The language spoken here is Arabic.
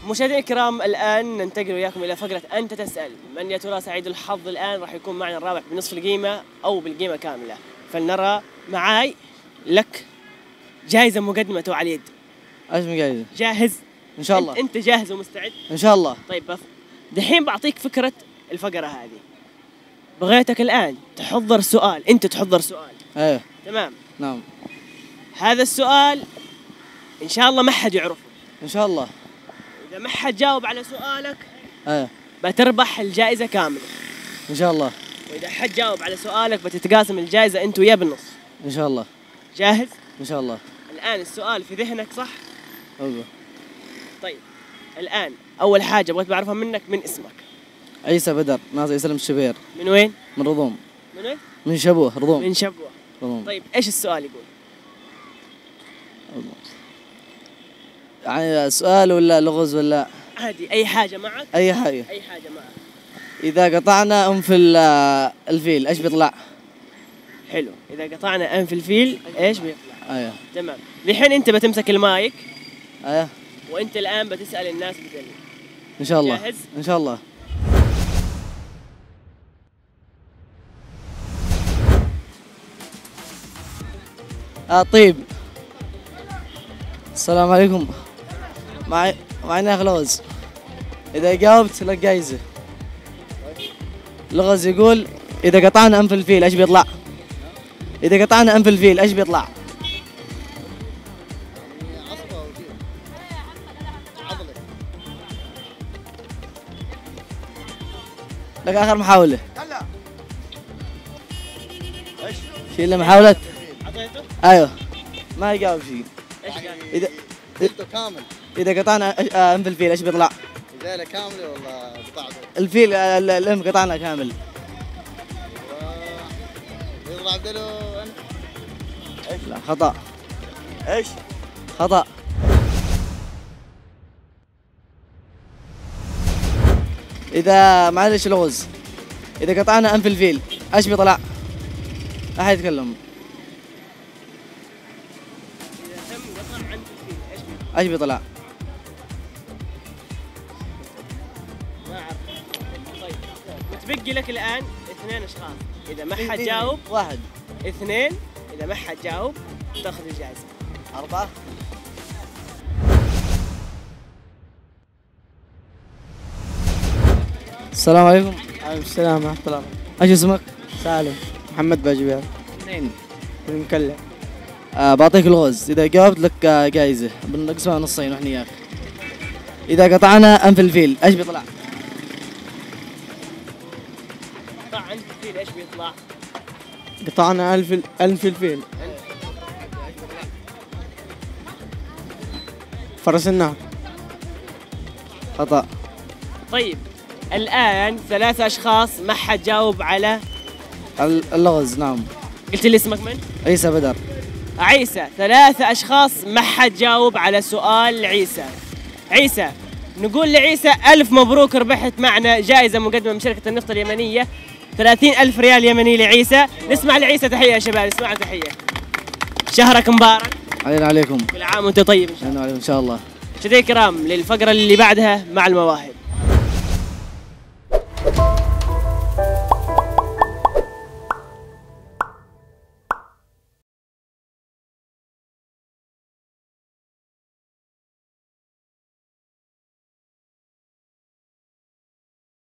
مشاهدينا الكرام، الآن ننتقل وياكم إلى فقرة أنت تسأل. من يا ترى سعيد الحظ الآن راح يكون معنا الرابح بنصف القيمة أو بالقيمة كاملة؟ فلنرى. معاي لك جائزة مقدمة على اليد. ايش من جايزة؟ جاهز؟ ان شاء الله. أنت جاهز ومستعد؟ ان شاء الله. طيب دحين بعطيك فكرة الفقرة هذه. بغيتك الآن تحضر سؤال، أنت تحضر سؤال. ايه تمام؟ نعم. هذا السؤال إن شاء الله ما حد يعرفه. ان شاء الله. إذا ما حد جاوب على سؤالك ايه بتربح الجائزة كاملة. ان شاء الله. وإذا حد جاوب على سؤالك بتتقاسم الجائزة أنت وياه بالنص. ان شاء الله. جاهز؟ ان شاء الله. الآن السؤال في ذهنك صح؟ ايوه. طيب الآن أول حاجة بغيت بعرفها منك، من اسمك؟ عيسى بدر ناصر يسلم الشبير. من وين؟ من رضوم. من وين؟ من شبوه رضوم. من شبوة. رضوم. طيب إيش السؤال يقول؟ يعني سؤال ولا لغز ولا؟ عادي أي حاجة معك؟ اي حاجة. أي حاجة معك. اذا قطعنا انف الفيل ايش بيطلع؟ حلو، إذا قطعنا أنف الفيل إيش بيطلع؟ ايوه. تمام، الحين أنت بتمسك المايك ايوه. وأنت الآن بتسأل الناس بدليل. ان شاء الله. جاهز؟ ان شاء الله. طيب. السلام عليكم. معنا لغز. إذا جاوبت لك جايزة. لغز يقول إذا قطعنا أنف الفيل إيش بيطلع؟ إذا قطعنا أنف الفيل إيش بيطلع؟ لك آخر محاولة. شيل محاولة. أعطيته؟ أيوه. ما يجاوب شيء. إيش قال؟ إذا قلته كامل. إذا قطعنا أنف الفيل إيش بيطلع؟ إزالة كاملة ولا قطعته؟ الفيل الأنف قطعنا كامل. يطلع بدله ايش؟ لا خطأ. ايش؟ خطأ. إذا معلش لغز. إذا قطعنا أنف الفيل إيش بيطلع؟ أحد يتكلم. إذا تم قطع أنف الفيل إيش بيطلع؟ إيش بيطلع؟ ما أعرف. طيب متبقي لك الآن 2 أشخاص، إذا ما حد جاوب واحد. 2، إذا ما حد جاوب تاخذ الجائزة. 4. السلام عليكم. عليكم السلام ورحمة الله. ايش اسمك؟ سالم محمد باجبير. منين؟ من المكلة. بعطيك الغوز، إذا جاوبت لك جايزة بنقسمها نصين وإحنا وياك. إذا قطعنا أنف الفيل إيش بيطلع؟ قطع أنف الفيل إيش بيطلع؟ قطعنا ألف الفيل. فرس النهر. خطأ. طيب الآن 3 أشخاص ما حد جاوب على اللغز. نعم. قلت لي اسمك من؟ عيسى بدر. عيسى. 3 أشخاص ما حد جاوب على سؤال عيسى. عيسى، نقول لعيسى ألف مبروك، ربحت معنا جائزة مقدمة من شركة النفط اليمنية، 30,000 ريال يمني لعيسى. نسمع لعيسى تحية يا شباب، اسمعوا تحية. شهرك مبارك. علينا عليكم. كل عام وانت طيب إن شاء الله. إن شاء الله. مشاهدينا الكرام، للفقرة اللي بعدها مع المواهب.